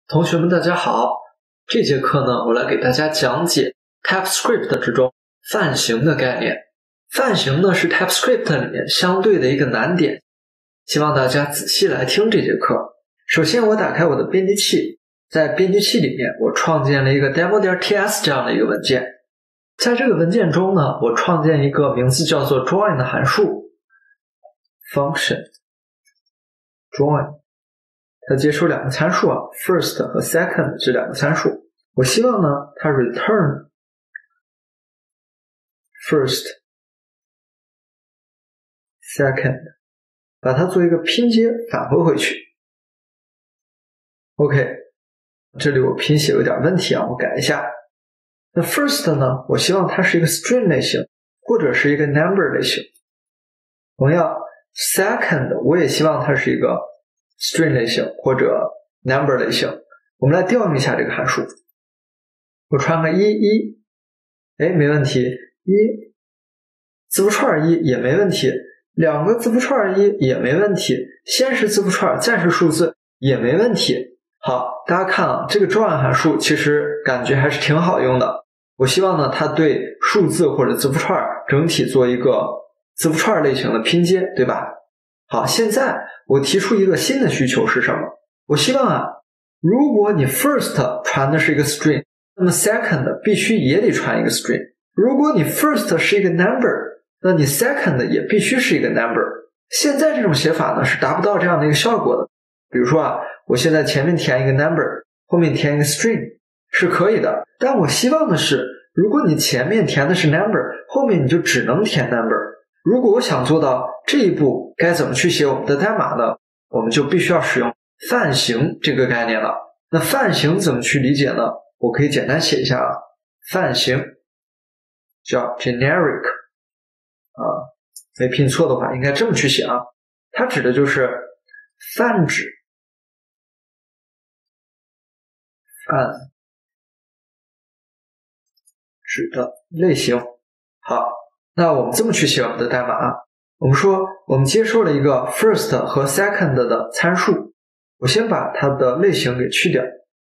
同学们大家好，这节课呢，我来给大家讲解 TypeScript 之中泛型的概念。泛型呢是 TypeScript 里面相对的一个难点，希望大家仔细来听这节课。首先我打开我的编辑器，在编辑器里面我创建了一个 demo.ts 这样的一个文件。在这个文件中呢，我创建一个名字叫做 join 的函数 function join， 它接收两个参数first 和 second 这两个参数。我希望呢它 return first second， 把它做一个拼接返回回去。 OK， 这里我拼写有点问题我改一下。那 first 呢，我希望它是一个 string 类型或者是一个 number 类型。同样 second 我也希望它是一个 string 类型或者 number 类型。我们来调用一下这个函数，我传个一，没问题，一字符串一也没问题，两个字符串一也没问题，先是字符串再是数字也没问题。好，大家看这个 join 函数其实感觉还是挺好用的。我希望呢它对数字或者字符串整体做一个字符串类型的拼接，对吧？好，现在我提出一个新的需求是什么？我希望如果你 first 传的是一个 string， 那么 second 必须也得传一个 string。 如果你 first 是一个 number， 那你 second 也必须是一个 number。 现在这种写法呢是达不到这样的一个效果的。比如说我现在前面填一个 number， 后面填一个 string 是可以的，但我希望的是如果你前面填的是 number， 后面你就只能填 number。 如果我想做到这一步，该怎么去写我们的代码呢？我们就必须要使用泛型这个概念了。那泛型怎么去理解呢？我可以简单写一下泛型叫 generic 没拼错的话应该这么去写它指的就是泛指的类型。好，那我们这么去写我们的代码我们说我们接受了一个 first 和 second 的参数，我先把它的类型给去掉，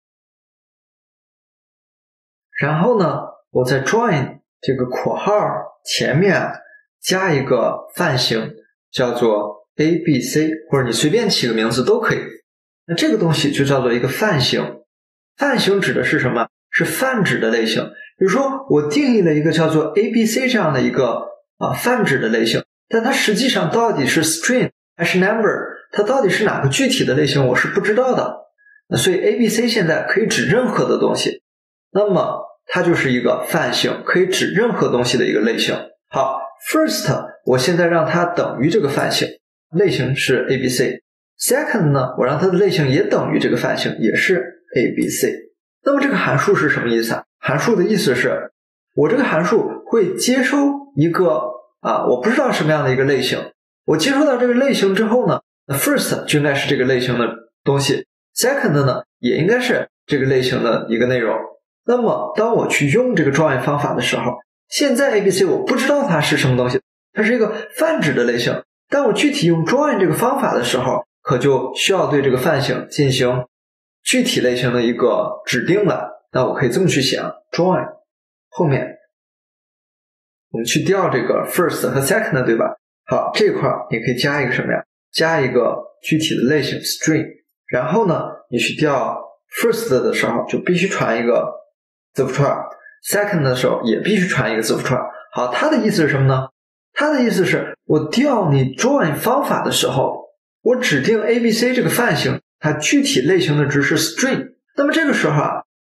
然后呢我在 join 这个括号前面加一个泛型叫做 ABC， 或者你随便起个名字都可以。那这个东西就叫做一个泛型。泛型指的是什么？是泛指的类型。比如说我定义了一个叫做 ABC 这样的一个泛指的类型，但它实际上到底是 string 还是 number， 它到底是哪个具体的类型我是不知道的。所以 ABC 现在可以指任何的东西，那么它就是一个泛型，可以指任何东西的一个类型。好， first 我现在让它等于这个泛型，类型是 ABC。 second 呢，我让它的类型也等于这个泛型，也是 ABC。 那么这个函数是什么意思函数的意思是我这个函数会接收一个我不知道什么样的一个类型，我接收到这个类型之后呢，那 first 就应该是这个类型的东西， second 呢也应该是这个类型的一个内容。那么当我去用这个 join 方法的时候，现在 ABC 我不知道它是什么东西，它是一个泛指的类型，但我具体用 join 这个方法的时候，可就需要对这个泛型进行具体类型的一个指定了。那我可以这么去写join 后面我们去调这个 first 和 second， 对吧？好，这块你可以加一个什么呀？加一个具体的类型 string， 然后呢你去调 first 的时候就必须传一个字符串， second 的时候也必须传一个字符串。好，它的意思是什么呢？它的意思是我调你 join 方法的时候，我指定 ABC 这个泛型它具体类型的值是 string， 那么这个时候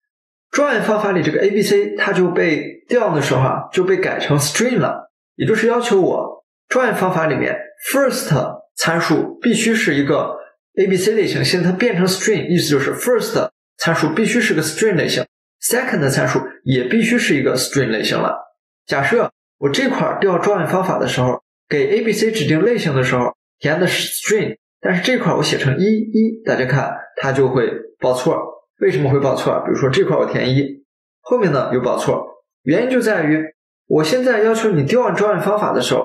join 方法里这个 ABC 它就被调的时候就被改成 string 了，也就是要求我 join 方法里面 first 参数必须是一个 ABC 类型，现在它变成 string， 意思就是 first 参数必须是个 string 类型， second 参数也必须是一个 string 类型了。假设我这块调 join 方法的时候给 ABC 指定类型的时候填的是 string， 但是这块我写成1，大家看它就会报错。为什么会报错？比如说这块我填1，后面呢又报错，原因就在于我现在要求你调用 join 方法的时候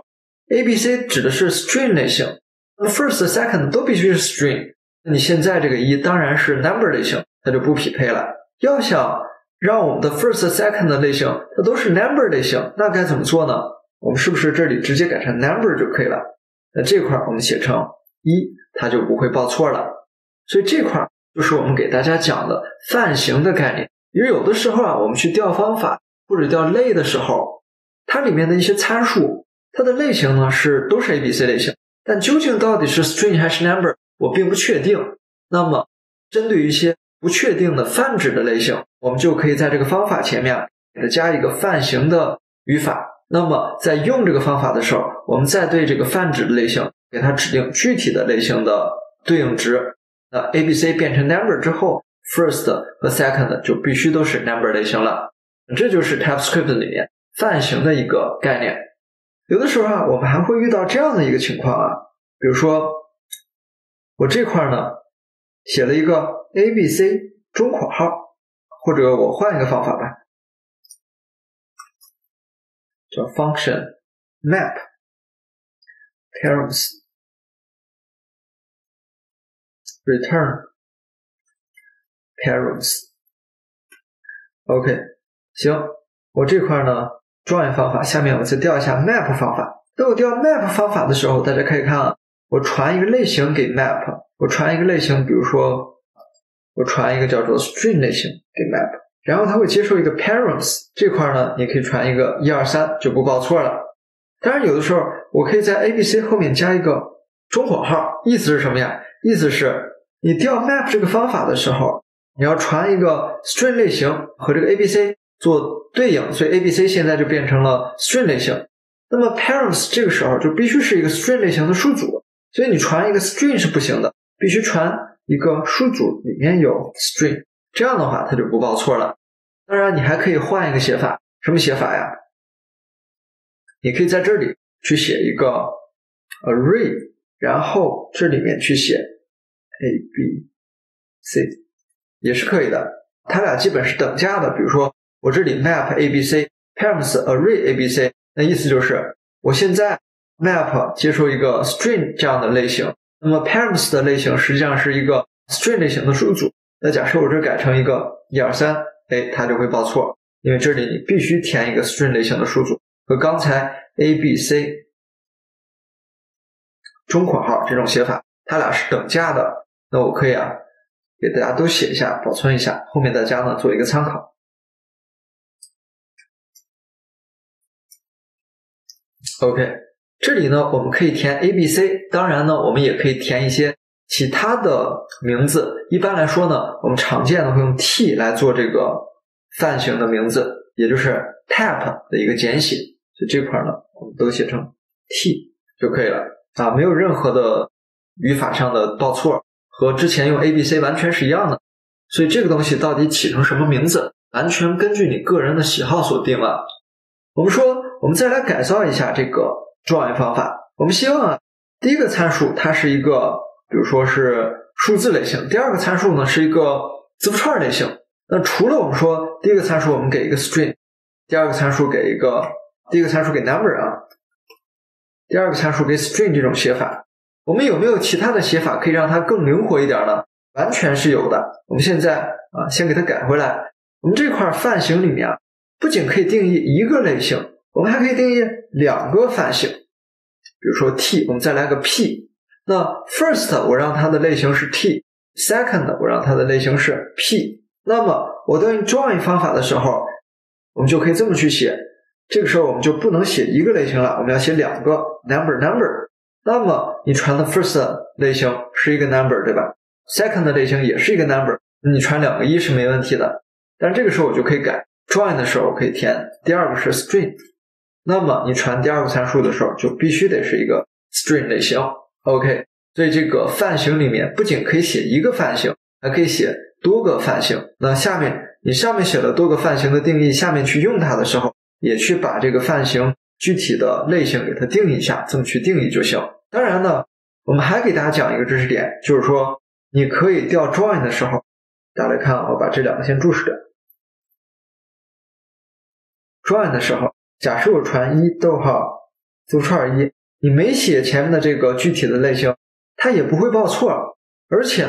ABC 指的是 string 类型，那么 first second 都必须是 string， 你现在这个1当然是 number 类型， 它就不匹配了。要想让我们的 first、second 的类型它都是 number 类型，那该怎么做呢？我们是不是这里直接改成 number 就可以了？那这块我们写成1，它就不会报错了。所以这块就是我们给大家讲的泛型的概念。因为有的时候我们去调方法或者调类的时候，它里面的一些参数，它的类型呢都是 ABC 类型，但究竟到底是 string 还是 number， 我并不确定。那么针对于一些不确定的泛指的类型，我们就可以在这个方法前面给它加一个泛型的语法。那么在用这个方法的时候，我们再对这个泛指的类型给它指定具体的类型的对应值。那 ABC 变成 number 之后， first 和 second 就必须都是 number 类型了。这就是 TypeScript 里面泛型的一个概念。有的时候我们还会遇到这样的一个情况比如说我这块呢写了一个 ABC 中括号，或者我换一个方法吧，叫 function map params return params。 OK， 行，我这块呢 join 方法，下面我再调一下 map 方法。当我调 map 方法的时候，大家可以看我传一个类型给 map， 我传一个类型，比如说我传一个叫做 string 类型给 map， 然后它会接受一个 params， 这块呢你可以传一个123就不报错了。当然有的时候我可以在 ABC 后面加一个中括号，意思是什么呀？意思是你调 map 这个方法的时候，你要传一个 string 类型和这个 ABC 做对应，所以 ABC 现在就变成了 string 类型。那么 params 这个时候就必须是一个 string 类型的数组，所以你传一个 string 是不行的，必须传一个数组里面有 string， 这样的话它就不报错了。当然你还可以换一个写法，什么写法呀？你可以在这里去写一个 array， 然后这里面去写 ABC 也是可以的，它俩基本是等价的。比如说我这里 map ABC params array ABC， 那意思就是我现在 map 接受一个 string 这样的类型，那么 params 的类型实际上是一个 string 类型的数组。那假设我这改成一个123，它就会报错，因为这里你必须填一个 string 类型的数组，和刚才 ABC 中括号这种写法它俩是等价的。那我可以给大家都写一下，保存一下，后面大家呢做一个参考。OK， 这里呢我们可以填 ABC， 当然呢我们也可以填一些其他的名字。一般来说呢我们常见的会用 T 来做这个泛型的名字，也就是 type 的一个简写，所以这块呢我们都写成 T 就可以了没有任何的语法上的报错，和之前用 ABC 完全是一样的。所以这个东西到底起成什么名字，完全根据你个人的喜好所定了。我们说我们再来改造一下这个 join 方法，我们希望第一个参数它是一个比如说是数字类型，第二个参数呢是一个字符串类型。那除了我们说第一个参数我们给一个 string， 第二个参数给第一个参数给 number 第二个参数给 string 这种写法，我们有没有其他的写法可以让它更灵活一点呢？完全是有的。我们现在先给它改回来。我们这块泛型里面不仅可以定义一个类型，我们还可以定义两个泛型。比如说 T， 我们再来个 P。那 first 我让它的类型是 T， second 我让它的类型是 P。那么我对应 join 方法的时候，我们就可以这么去写。这个时候我们就不能写一个类型了，我们要写两个 number。那么你传的 first 类型是一个 number 对吧？ second 类型也是一个 number， 你传两个1是没问题的。但这个时候我就可以改 join 的时候可以填第二个是 string， 那么你传第二个参数的时候就必须得是一个 string 类型。 OK， 所以这个泛型里面不仅可以写一个泛型，还可以写多个泛型。那下面你上面写了多个泛型的定义，下面去用它的时候也去把这个泛型具体的类型给它定义一下，这么去定义就行。当然呢我们还给大家讲一个知识点，就是说你可以调 join 的时候，大家来看我把这两个先注释掉。join 的时候，假设我传字符串1，你没写前面的这个具体的类型，它也不会报错。而且呢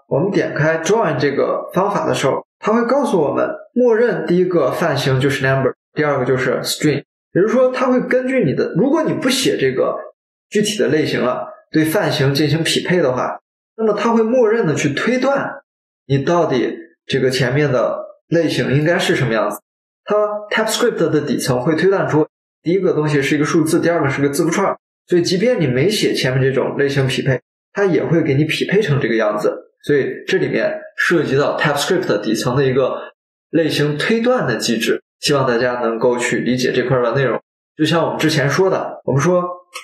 我们点开 join 这个方法的时候，它会告诉我们，默认第一个泛型就是 number， 第二个就是 string。也就是说，它会根据你的，如果你不写这个具体的类型了，对泛型进行匹配的话，那么它会默认的去推断你到底这个前面的类型应该是什么样子。它 TypeScript 的底层会推断出第一个东西是一个数字，第二个是个字符串，所以即便你没写前面这种类型匹配，它也会给你匹配成这个样子。所以这里面涉及到 TypeScript 底层的一个类型推断的机制，希望大家能够去理解这块的内容。就像我们之前说的，我们说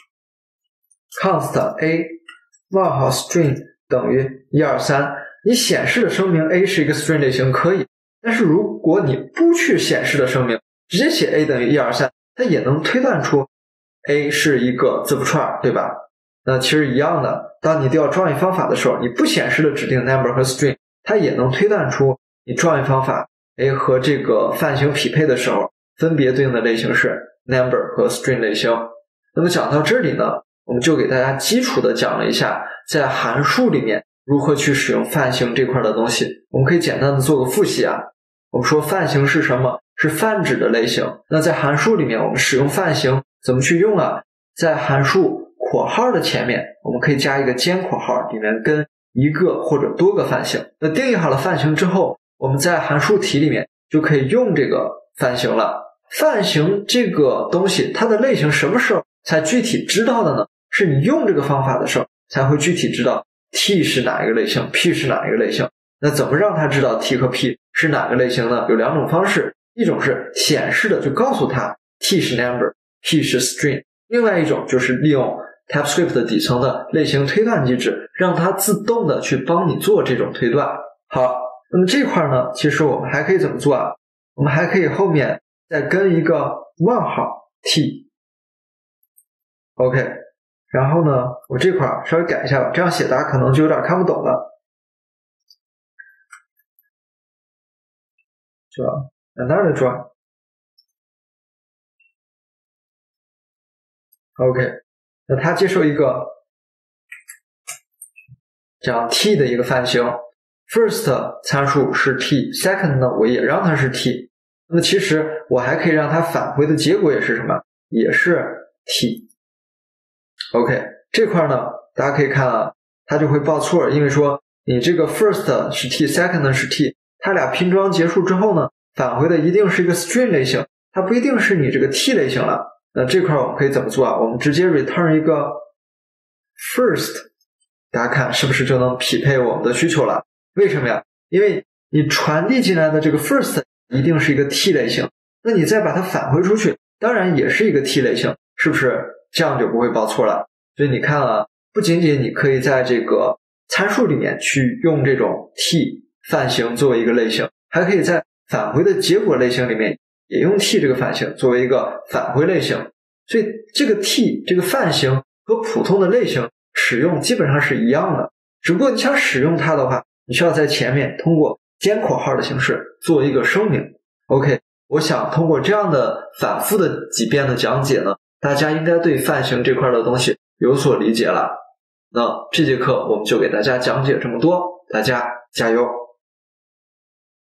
const a 冒号 string 等于123，你显示的声明 a 是一个 string 类型可以，但是如果你不去显示的声明，直接写 a 等于123，它也能推断出 a 是一个字符串，对吧？那其实一样的，当你调 join 方法的时候，你不显示的指定 number 和 string， 它也能推断出你 join 方法 a 和这个泛型匹配的时候，分别对应的类型是 number 和 string 类型。那么讲到这里呢，我们就给大家基础的讲了一下在函数里面如何去使用泛型这块的东西。我们可以简单的做个复习啊。我们说泛型是什么？是泛指的类型。那在函数里面我们使用泛型怎么去用啊？在函数括号的前面我们可以加一个尖括号，里面跟一个或者多个泛型。那定义好了泛型之后，我们在函数题里面就可以用这个泛型了。泛型这个东西它的类型什么时候才具体知道的呢？是你用这个方法的时候才会具体知道 t 是哪一个类型， p 是哪一个类型。那怎么让它知道 t 和 p 是哪个类型呢？有两种方式，一种是显示的就告诉它 t 是 number， p 是 string， 另外一种就是利用 TypeScript 底层的类型推断机制，让它自动的去帮你做这种推断。好，那么这块呢，其实我们还可以怎么做啊？我们还可以后面再跟一个问号 t OK， 然后呢我这块稍微改一下吧，这样写大家可能就有点看不懂了。就简单的转 OK， 那它接受一个这样 t 的一个泛型， first 参数是 t， second 呢我也让它是 t， 那么其实我还可以让它返回的结果也是什么？也是 t。 OK， 这块呢大家可以看啊，它就会报错，因为说你这个 first 是 t， second 是 t， 它俩拼装结束之后呢，返回的一定是一个 string 类型，它不一定是你这个 t 类型了。那这块我们可以怎么做啊？我们直接 return 一个 first， 大家看是不是就能匹配我们的需求了？为什么呀？因为你传递进来的这个 first 一定是一个 t 类型，那你再把它返回出去当然也是一个 t 类型，是不是这样就不会报错了？所以你看啊，不仅仅你可以在这个参数里面去用这种 t 泛型作为一个类型，还可以在返回的结果类型里面也用 t 这个泛型作为一个返回类型。所以这个 t 这个泛型和普通的类型使用基本上是一样的，只不过你想使用它的话，你需要在前面通过尖括号的形式做一个声明。 OK， 我想通过这样的反复的几遍的讲解呢，大家应该对泛型这块的东西有所理解了。那这节课我们就给大家讲解这么多，大家加油。